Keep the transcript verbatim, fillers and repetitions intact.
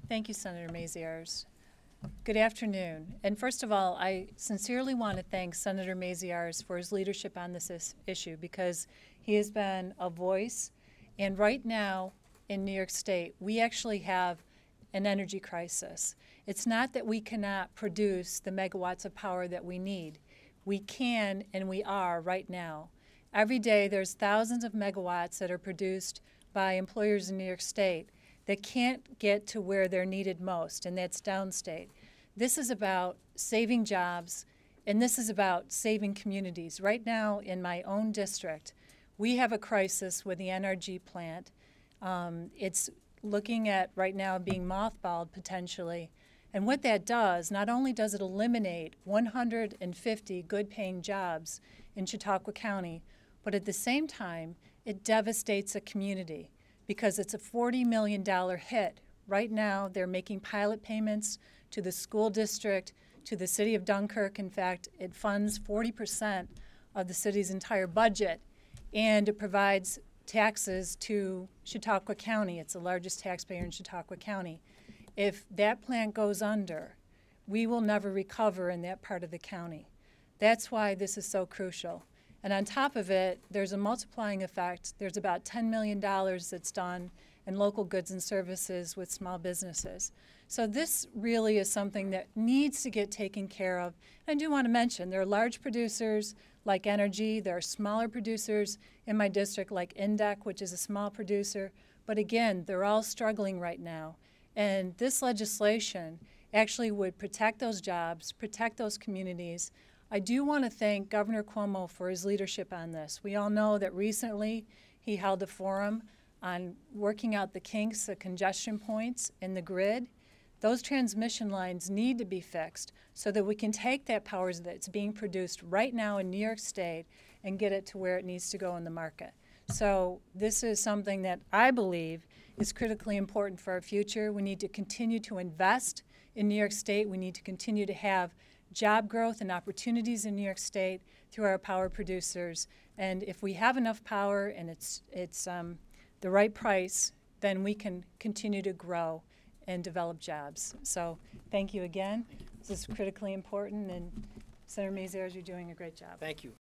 Thank you, Senator Maziarz. Good afternoon. And first of all, I sincerely want to thank Senator Maziarz for his leadership on this is issue because he has been a voice. And right now in New York State, we actually have an energy crisis. It's not that we cannot produce the megawatts of power that we need. We can and we are right now. Every day there's thousands of megawatts that are produced by employers in New York State that can't get to where they're needed most, and that's downstate. This is about saving jobs, and this is about saving communities. Right now in my own district, we have a crisis with the N R G plant. Um, it's looking at right now being mothballed potentially. And what that does, not only does it eliminate one hundred fifty good-paying jobs in Chautauqua County, but at the same time, it devastates a community because it's a forty million dollar hit. Right now, they're making pilot payments to the school district, to the city of Dunkirk. In fact, it funds forty percent of the city's entire budget, and it provides taxes to Chautauqua County. It's the largest taxpayer in Chautauqua County. If that plant goes under, we will never recover in that part of the county. That's why this is so crucial. And on top of it, there's a multiplying effect. There's about ten million dollars that's done in local goods and services with small businesses. So this really is something that needs to get taken care of. And I do want to mention there are large producers like Energy. There are smaller producers in my district like Indec, which is a small producer. But again, they're all struggling right now. And this legislation actually would protect those jobs, protect those communities. I do want to thank Governor Cuomo for his leadership on this. We all know that recently he held a forum on working out the kinks, the congestion points in the grid. Those transmission lines need to be fixed so that we can take that power that's being produced right now in New York State and get it to where it needs to go in the market. So this is something that I believe is critically important for our future. We need to continue to invest in New York State. We need to continue to have job growth and opportunities in New York State through our power producers. And if we have enough power and it's, it's um, the right price, then we can continue to grow and develop jobs. So thank you again. This is critically important, and Senator Maziarz, you're doing a great job. Thank you.